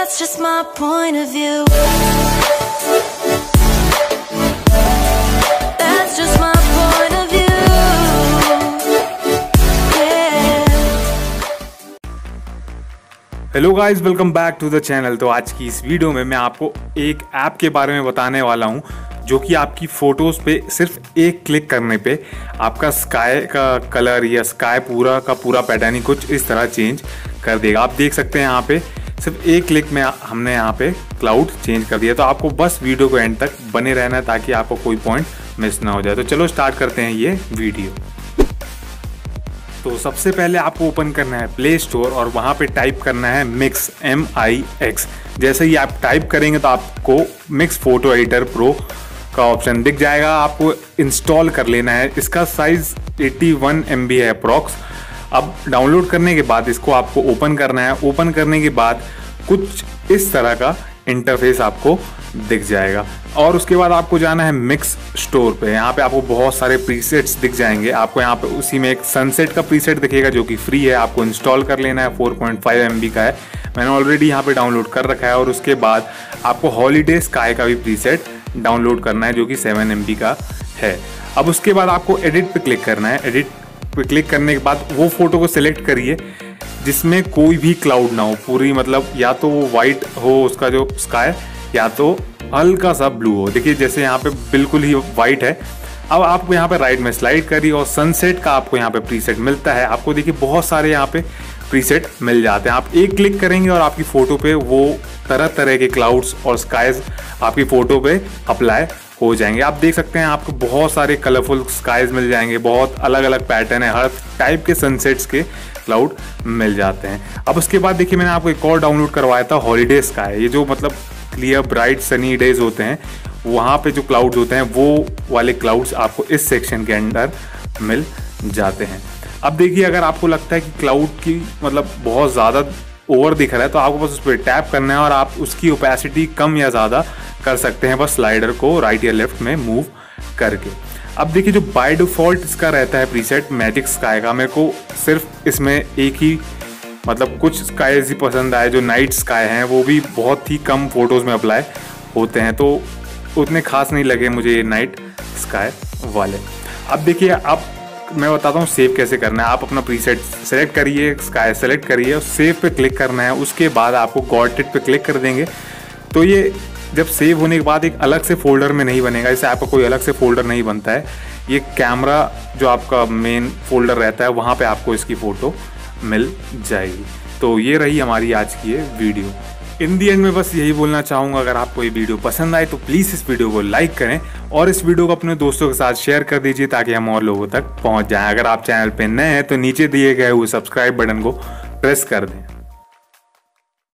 That's just my point of view. That's just my point of view. Yeah. Hello guys, welcome back to the channel. तो आज की इस video में मैं आपको एक ऐप के बारे में बताने वाला हूं जो कि आपकी फ़ोटोज़ पे सिर्फ एक क्लिक करने पे आपका स्काई का कलर या स्काई पूरा का पूरा पैटर्न ही कुछ इस तरह चेंज कर देगा। आप देख सकते हैं यहाँ पे सिर्फ एक क्लिक में हमने यहाँ पे क्लाउड चेंज कर दिया। तो आपको बस वीडियो को एंड तक बने रहना है ताकि आपको कोई पॉइंट मिस ना हो जाए। तो चलो स्टार्ट करते हैं ये वीडियो। तो सबसे पहले आपको ओपन करना है प्ले स्टोर और वहाँ पे टाइप करना है मिक्स MIX। जैसे ही आप टाइप करेंगे तो आपको मिक्स फोटो एडिटर प्रो का ऑप्शन दिख जाएगा। आपको इंस्टॉल कर लेना है। इसका साइज 81 MB है अप्रॉक्स। अब डाउनलोड करने के बाद इसको आपको ओपन करना है। ओपन करने के बाद कुछ इस तरह का इंटरफेस आपको दिख जाएगा और उसके बाद आपको जाना है मिक्स स्टोर पे। यहाँ पे आपको बहुत सारे प्रीसेट्स दिख जाएंगे। आपको यहाँ पे उसी में एक सनसेट का प्रीसेट दिखेगा जो कि फ्री है। आपको इंस्टॉल कर लेना है। 4.5 MB का है। मैंने ऑलरेडी यहाँ पे डाउनलोड कर रखा है। और उसके बाद आपको हॉलीडे स्काई का भी प्रीसेट डाउनलोड करना है जो कि 7 MB का है। अब उसके बाद आपको एडिट पे क्लिक करना है। एडिट पे क्लिक करने के बाद वो फोटो को सिलेक्ट करिए जिसमें कोई भी क्लाउड ना हो। पूरी मतलब या तो वो वाइट हो उसका जो स्काई या तो हल्का सा ब्लू हो। देखिए जैसे यहाँ पे बिल्कुल ही वाइट है। अब आपको यहाँ पे राइट में स्लाइड करिए और सनसेट का आपको यहाँ पे प्रीसेट मिलता है। आपको देखिए बहुत सारे यहाँ पे प्रीसेट मिल जाते हैं। आप एक क्लिक करेंगे और आपकी फ़ोटो पे वो तरह तरह के क्लाउड्स और स्काइज आपकी फ़ोटो पे अप्लाई हो जाएंगे। आप देख सकते हैं आपको बहुत सारे कलरफुल स्काइज मिल जाएंगे। बहुत अलग अलग पैटर्न है। हर टाइप के सनसेट्स के क्लाउड मिल जाते हैं। अब उसके बाद देखिए मैंने आपको एक और डाउनलोड करवाया था हॉलीडे स्काई। ये जो मतलब क्लियर ब्राइट सनी डेज होते हैं वहाँ पे जो क्लाउड्स होते हैं वो वाले क्लाउड्स आपको इस सेक्शन के अंदर मिल जाते हैं। अब देखिए अगर आपको लगता है कि क्लाउड की मतलब बहुत ज़्यादा ओवर दिख रहा है तो आपको बस उस पर टैप करना है और आप उसकी ओपेसिटी कम या ज़्यादा कर सकते हैं बस स्लाइडर को राइट या लेफ्ट में मूव करके। अब देखिए जो बाय डिफ़ॉल्ट इसका रहता है प्रीसेट मैजिक स्काई का, मेरे को सिर्फ इसमें एक ही मतलब कुछ स्काईज ही पसंद आए जो नाइट स्काई हैं। वो भी बहुत ही कम फोटोज़ में अप्लाई होते हैं तो उतने खास नहीं लगे मुझे ये नाइट स्काई वाले। अब देखिए अब मैं बताता हूँ सेव कैसे करना है। आप अपना प्रीसेट सेलेक्ट करिए, स्काई सेलेक्ट करिए और सेव पे क्लिक करना है। उसके बाद आपको गॉट इट पे क्लिक कर देंगे तो ये जब सेव होने के बाद एक अलग से फोल्डर में नहीं बनेगा। इससे आपका कोई अलग से फोल्डर नहीं बनता है। ये कैमरा जो आपका मेन फोल्डर रहता है वहाँ पे आपको इसकी फ़ोटो मिल जाएगी। तो ये रही हमारी आज की ये वीडियो। इन दी एंड में बस यही बोलना चाहूँगा, अगर आपको ये वीडियो पसंद आए तो प्लीज़ इस वीडियो को लाइक करें और इस वीडियो को अपने दोस्तों के साथ शेयर कर दीजिए ताकि हम और लोगों तक पहुँच जाएं। अगर आप चैनल पे नए हैं तो नीचे दिए गए हुए सब्सक्राइब बटन को प्रेस कर दें।